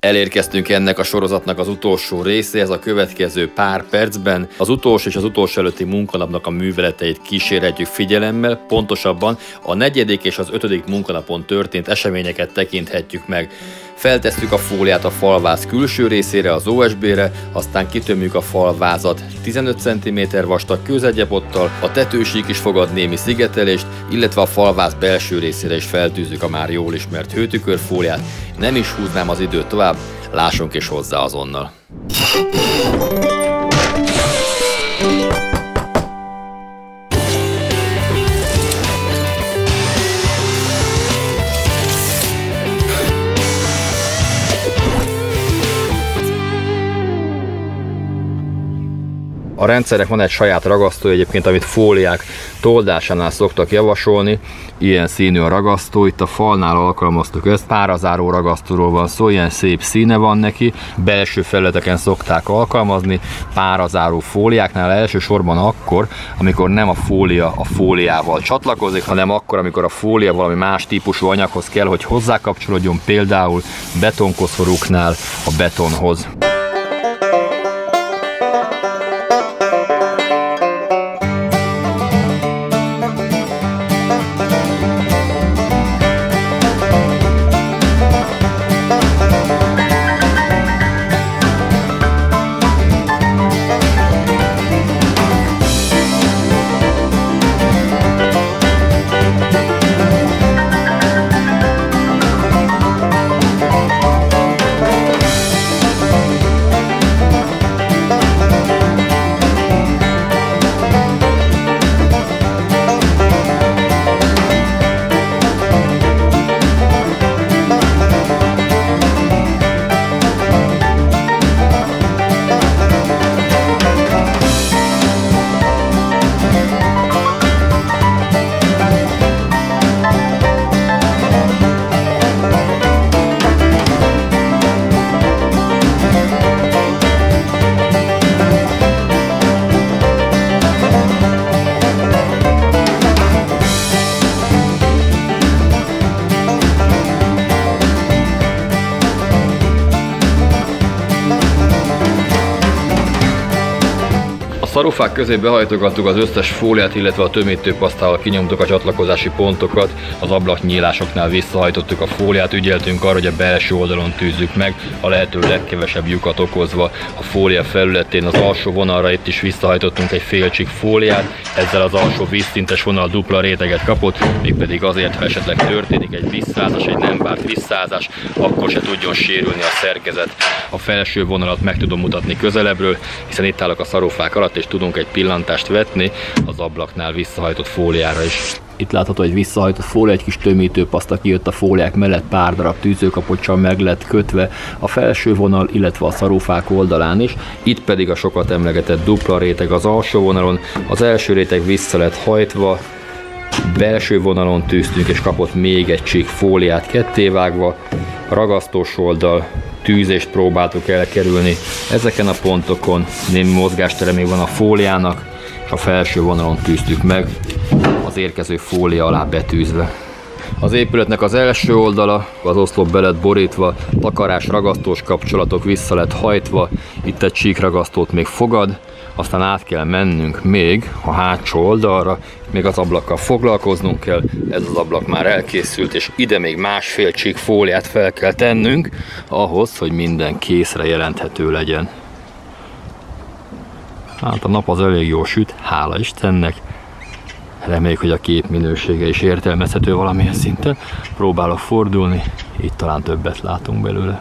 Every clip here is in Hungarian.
Elérkeztünk ennek a sorozatnak az utolsó részéhez, a következő pár percben az utolsó és az utolsó előtti munkanapnak a műveleteit kísérhetjük figyelemmel, pontosabban a 4. és az 5. munkanapon történt eseményeket tekinthetjük meg. Feltesszük a fóliát a falváz külső részére, az OSB-re, aztán kitömjük a falvázat 15 cm vastag kőzetgyapottal, a tetősík is fogad némi szigetelést, illetve a falváz belső részére is feltűzzük a már jól ismert hőtükörfóliát. Nem is húznám az időt tovább, lássunk is hozzá azonnal. A rendszernek van egy saját ragasztó egyébként, amit fóliák toldásánál szoktak javasolni. Ilyen színű a ragasztó, itt a falnál alkalmaztuk ezt. Párazáró ragasztóról van szó, ilyen szép színe van neki. Belső felületeken szokták alkalmazni, párazáró fóliáknál elsősorban akkor, amikor nem a fólia a fóliával csatlakozik, hanem akkor, amikor a fólia valami más típusú anyaghoz kell, hogy hozzákapcsolódjon, például betonkoszorúknál a betonhoz. A szarufák közé behajtogattuk az összes fóliát, illetve a tömítőpasztával kinyomtuk a csatlakozási pontokat, az ablaknyílásoknál visszahajtottuk a fóliát, ügyeltünk arra, hogy a belső oldalon tűzzük meg, a lehető legkevesebb lyukat okozva a fólia felületén. Az alsó vonalra itt is visszahajtottunk egy fél csík fóliát, ezzel az alsó vízszintes vonal dupla réteget kapott, mégpedig azért, ha esetleg történik egy visszázás, egy nem várt visszázás, akkor se tudjon sérülni a szerkezet. A felső vonalat meg tudom mutatni közelebbről, hiszen itt állok a szarufák alatt, és tudunk egy pillantást vetni az ablaknál visszahajtott fóliára is. Itt látható egy visszahajtott fólia, egy kis tömítőpaszta kijött a fóliák mellett, pár darab tűzőkapocsal meg lett kötve a felső vonal, illetve a szarufák oldalán is. Itt pedig a sokat emlegetett dupla réteg az alsó vonalon, az első réteg vissza lett hajtva, belső vonalon tűztünk és kapott még egy csík fóliát kettévágva, ragasztós oldal, tűzést próbáltuk elkerülni. Ezeken a pontokon némi mozgástere még van a fóliának, és a felső vonalon tűztük meg, az érkező fólia alá betűzve. Az épületnek az első oldala, az oszlop be lett borítva, takarás ragasztós kapcsolatok vissza lett hajtva, itt egy csíkragasztót még fogad, aztán át kell mennünk még a hátsó oldalra, még az ablakkal foglalkoznunk kell, ez az ablak már elkészült, és ide még másfél csík fóliát fel kell tennünk, ahhoz, hogy minden készre jelenthető legyen. Hát a nap az elég jól süt, hála Istennek. Reméljük, hogy a kép minősége is értelmezhető valamilyen szinten. Próbálok fordulni, így talán többet látunk belőle.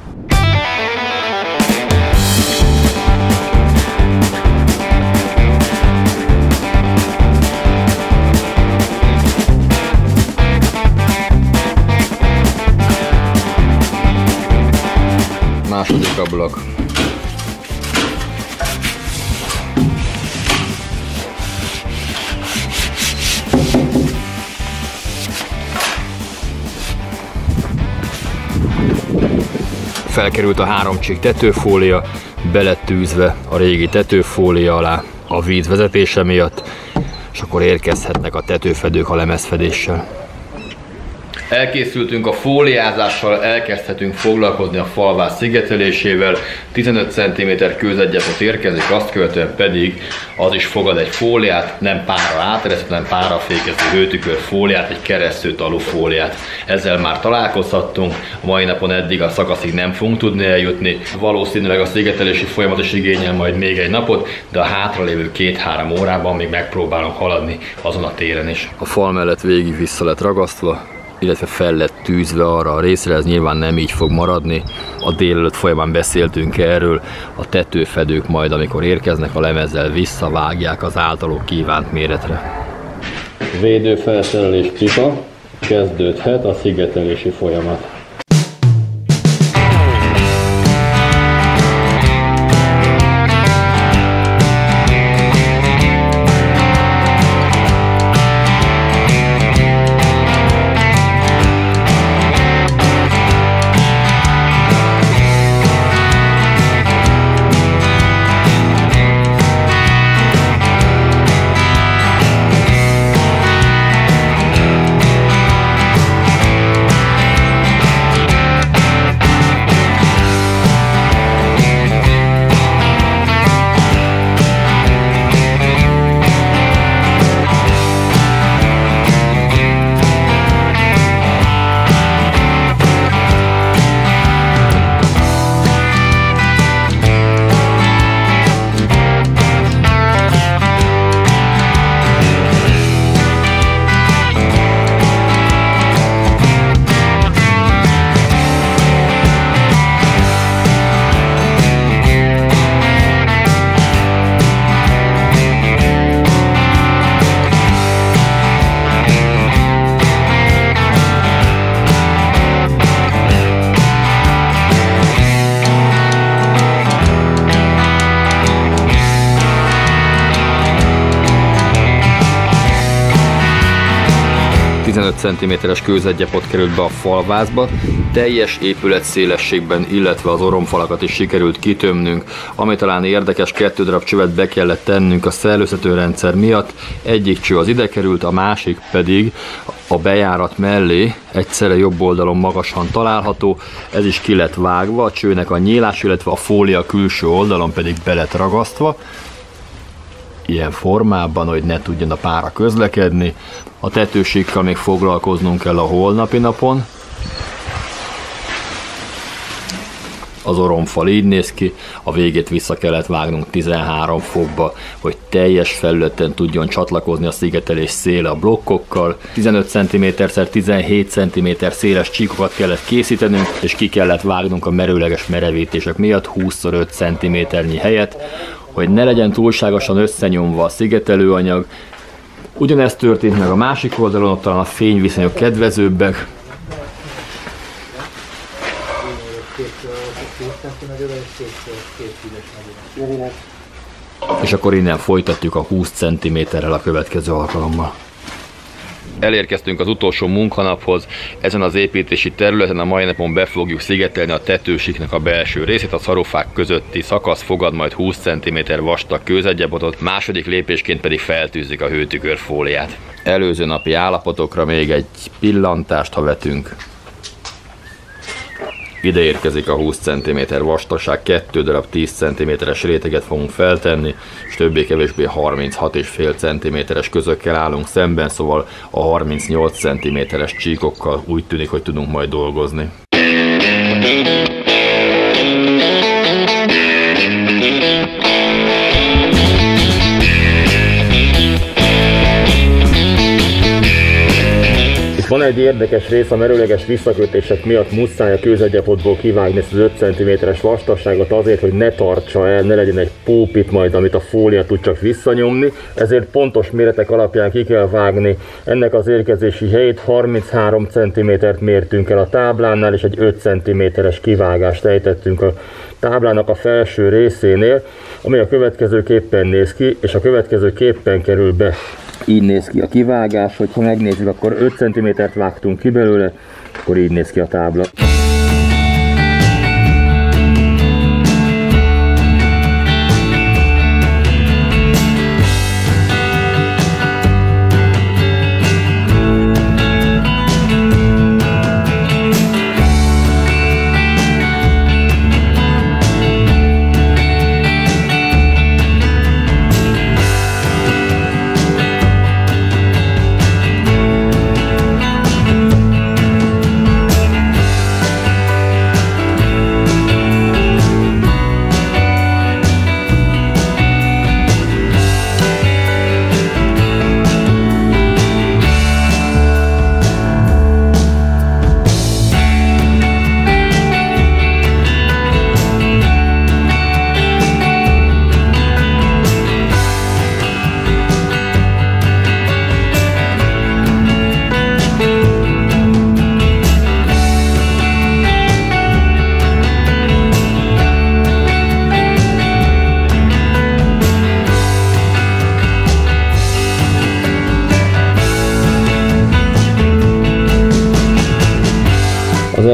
Második ablak. Felkerült a 3 csík tetőfólia, be lett tűzve a régi tetőfólia alá a víz vezetése miatt, és akkor érkezhetnek a tetőfedők a lemezfedéssel. Elkészültünk a fóliázással, elkezdhetünk foglalkozni a falváz szigetelésével. 15 cm kőzetgyepot érkezik, azt követően pedig az is fogad egy fóliát, nem pára áteresztő, hanem párafékező hőtükör fóliát, egy keresztőtalú fóliát. Ezzel már találkozhattunk, a mai napon eddig a szakaszig nem fogunk tudni eljutni. Valószínűleg a szigetelési folyamat is igényel majd még egy napot, de a hátralévő 2-3 órában még megpróbálunk haladni azon a téren is. A fal mellett végig vissza lett ragasztva, illetve fel lett tűzve arra a részre, ez nyilván nem így fog maradni. A délelőtt folyamán beszéltünk erről, a tetőfedők majd, amikor érkeznek a lemezzel, visszavágják az általuk kívánt méretre. Védőfelszerelés pipa, kezdődhet a szigetelési folyamat. cm-es kőzetgyepot került be a falvázba, teljes épület szélességben, illetve az oromfalakat is sikerült kitömnünk, ami talán érdekes, 2 darab csövet be kellett tennünk a szellőztetőrendszer miatt, egyik cső az ide került, a másik pedig a bejárat mellé, egyszerre jobb oldalon magasan található, ez is ki lett vágva, a csőnek a nyílás, illetve a fólia külső oldalon pedig be lett ragasztva, ilyen formában, hogy ne tudjon a pára közlekedni. A tetősíkkal még foglalkoznunk kell a holnapi napon. Az oromfal így néz ki, a végét vissza kellett vágnunk 13 fokba, hogy teljes felületen tudjon csatlakozni a szigetelés széle a blokkokkal. 15 cm×17 cm széles csíkokat kellett készítenünk, és ki kellett vágnunk a merőleges merevítések miatt 20×5 cm helyet, hogy ne legyen túlságosan összenyomva a szigetelőanyag. Ugyanezt történt meg a másik oldalon, ott talán a fényviszonyok kedvezőbbek. És akkor innen folytatjuk a 20 cm-rel a következő alkalommal. Elérkeztünk az utolsó munkanaphoz. Ezen az építési területen a mai napon be fogjuk szigetelni a tetősíknak a belső részét, a szarufák közötti szakasz fogad majd 20 cm vastag kőzetgyepotot, második lépésként pedig feltűzik a hőtükörfóliát. Előző napi állapotokra még egy pillantást, ha vetünk. Ide érkezik a 20 cm vastagság, 2 darab 10 cm-es réteget fogunk feltenni, és többé-kevésbé 36,5 cm-es közökkel állunk szemben, szóval a 38 cm-es csíkokkal úgy tűnik, hogy tudunk majd dolgozni. Van egy érdekes rész, a merőleges visszakötések miatt muszáj a kőzetgyepotból kivágni ezt az 5 cm-es vastagságot azért, hogy ne tartsa el, ne legyen egy pópit majd, amit a fólia tud csak visszanyomni, ezért pontos méretek alapján ki kell vágni. Ennek az érkezési helyét 33 cm-t mértünk el a táblánál, és egy 5 cm-es kivágást ejtettünk a táblának a felső részénél, ami a következőképpen néz ki, és a következőképpen kerül be. Így néz ki a kivágás, hogyha megnézzük, akkor 5 cm-t vágtunk ki belőle, akkor így néz ki a tábla.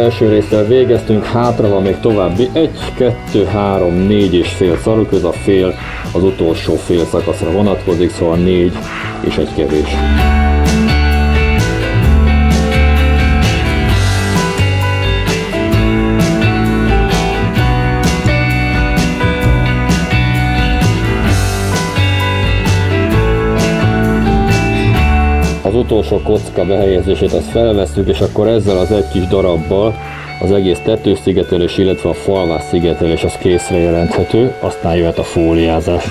belső résszel végeztünk, hátra van még további 1, 2, 3, 4 és fél szarvköz, a fél az utolsó fél szakaszra vonatkozik, szóval 4 és egy kevés. Az utolsó kocka behelyezését azt felvesszük, és akkor ezzel az egy kis darabbal az egész tetőszigetelés, illetve a falvás szigetelés az készre jelenthető, aztán jöhet a fóliázás.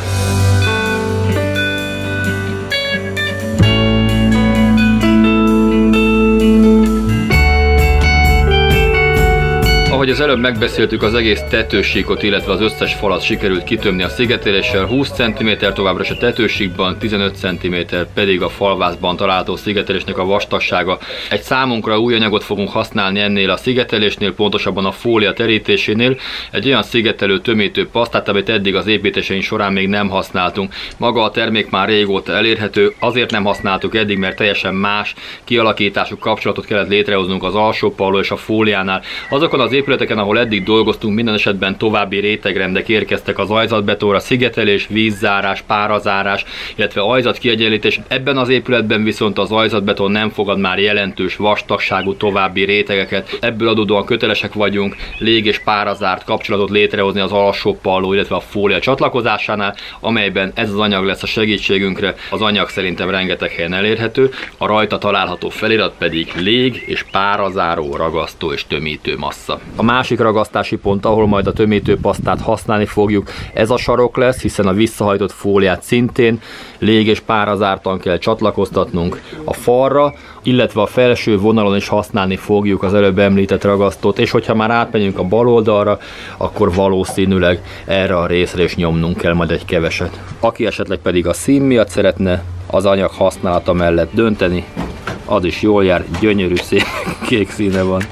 Ahogy az előbb megbeszéltük, az egész tetősíkot, illetve az összes falat sikerült kitömni a szigeteléssel, 20 cm továbbra is a tetősíkban, 15 cm pedig a falvázban található szigetelésnek a vastagsága. Egy számunkra új anyagot fogunk használni ennél a szigetelésnél, pontosabban a fólia terítésénél, egy olyan szigetelő tömítő pasztát, amit eddig az építéseink során még nem használtunk. Maga a termék már régóta elérhető, azért nem használtuk eddig, mert teljesen más kialakítású kapcsolatot kellett létrehoznunk az alsó palló és a fóliánál. Azokon az épületeken, ahol eddig dolgoztunk, minden esetben további rétegrendek érkeztek az ajzatbetonra, szigetelés, vízzárás, párazárás, illetve ajzatkiegyenlítés. Ebben az épületben viszont az ajzatbeton nem fogad már jelentős vastagságú további rétegeket. Ebből adódóan kötelesek vagyunk lég- és párazárt kapcsolatot létrehozni az alsó palló, illetve a fólia csatlakozásánál, amelyben ez az anyag lesz a segítségünkre. Az anyag szerintem rengeteg helyen elérhető, a rajta található felirat pedig lég- és párazáró, ragasztó és tömítő massza. A másik ragasztási pont, ahol majd a tömítőpasztát használni fogjuk, ez a sarok lesz, hiszen a visszahajtott fóliát szintén lég- és párazártan kell csatlakoztatnunk a falra, illetve a felső vonalon is használni fogjuk az előbb említett ragasztót, és hogyha már átmegyünk a bal oldalra, akkor valószínűleg erre a részre is nyomnunk kell majd egy keveset. Aki esetleg pedig a szín miatt szeretne az anyag használata mellett dönteni, az is jól jár, gyönyörű szép kék színe van.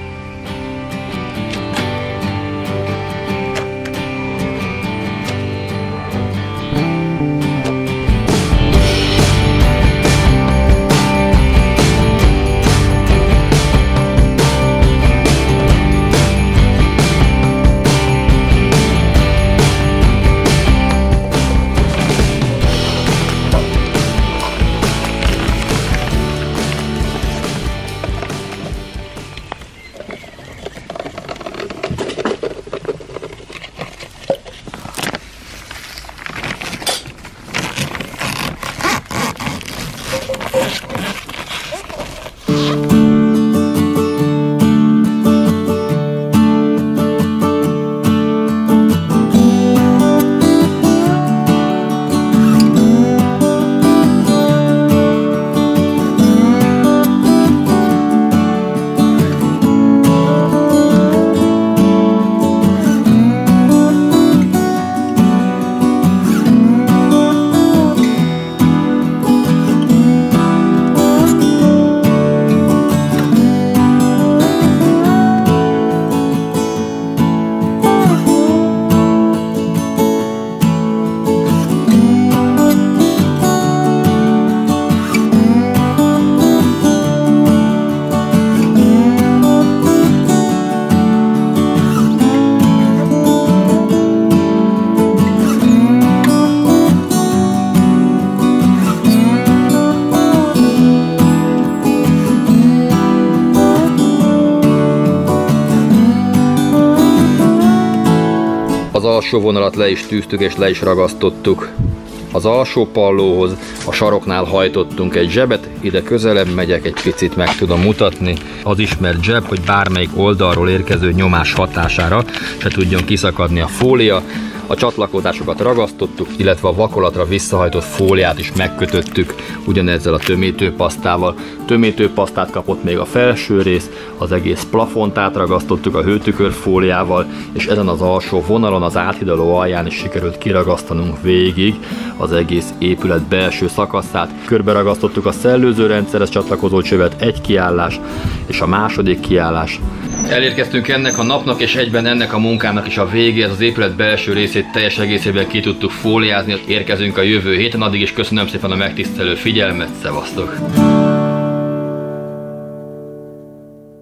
Az alsó vonalat le is tűztük és le is ragasztottuk. Az alsó pallóhoz a saroknál hajtottunk egy zsebet, ide közelebb megyek, egy picit meg tudom mutatni. Az ismert zseb, hogy bármelyik oldalról érkező nyomás hatására se tudjon kiszakadni a fólia. A csatlakozásokat ragasztottuk, illetve a vakolatra visszahajtott fóliát is megkötöttük ugyanezzel a tömítőpasztával. Tömítőpasztát kapott még a felső rész, az egész plafont átragasztottuk a hőtükör fóliával, és ezen az alsó vonalon, az áthidaló alján is sikerült kiragasztanunk végig az egész épület belső szakaszát. Körberagasztottuk a szellőzőrendszerhez csatlakozó csövet, egy kiállás és a második kiállás. Elérkeztünk ennek a napnak és egyben ennek a munkának is a végéhez, az épület belső részét teljes egészében ki tudtuk fóliázni, érkezünk a jövő héten, addig is köszönöm szépen a megtisztelő figyelmet, szevasztok!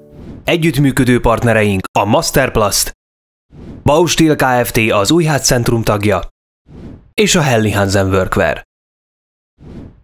Együttműködő partnereink a Masterplast, Baustil Kft. Az Újház Centrum tagja és a Helly Hansen Workwear.